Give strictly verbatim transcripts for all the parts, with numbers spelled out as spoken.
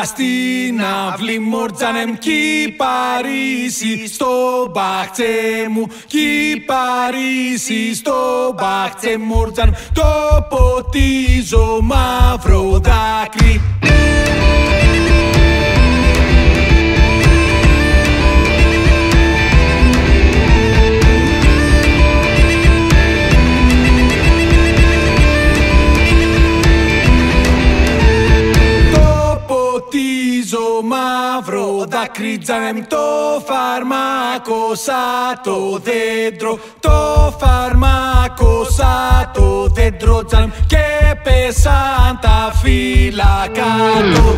στην αυλή μορτζάνεμ κι Παρίσι στο μπαχτσέ μου, κι Παρίσι στο μπαχτσέ μορτζάν, το ποτίζω μαύρο δάκρυ. Μαύρο δάκρυ τζάνεμ, το φάρμακο σαν το δέντρο, το φάρμακο σαν το δέντρο τζάνεμ, και πέσαν τα φύλλα κάτω.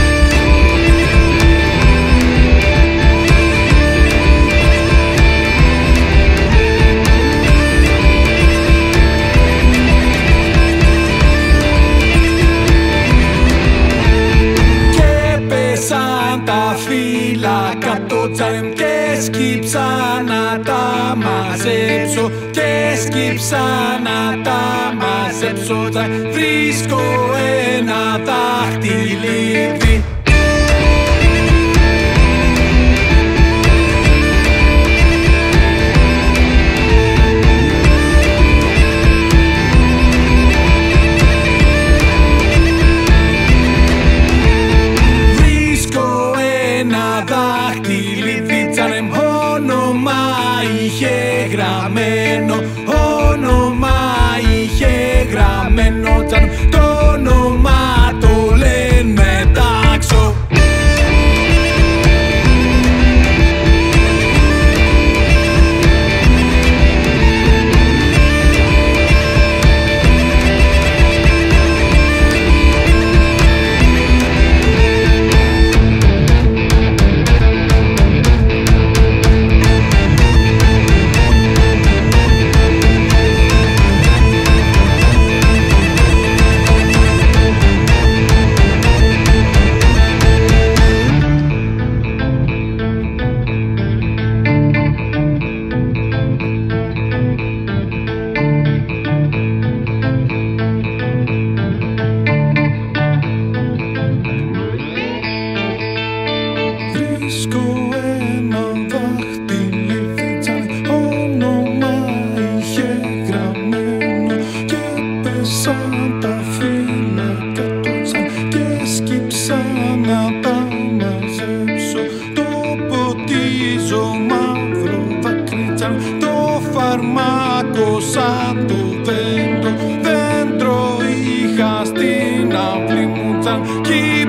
Τα φύλλα κάτω τζάνεμ και σκύψα να τα μαζέψω, και σκύψα να τα μαζέψω τζάνεμ, βρίσκω ένα δάχτυλίδι. Δάχτυλίδι τζάνεμ, όνομα είχε γραμμένο, όνομα είχε γραμμένο τζάνεμ, το όνομα το λένε τάξο. Βρίσκω ένα δάχτυλίδι τζάνεμ, όνομα είχε γραμμένο, και πέσαν τα φύλλα κάτω τζάνεμ, και σκύψα να τα μαζέψω, το ποτίζω μαύρο δάκρυ τζάνεμ, το φαρμάκο σαν το δέντρο, δέντρο είχα στην αυλή μου τζάνεμ,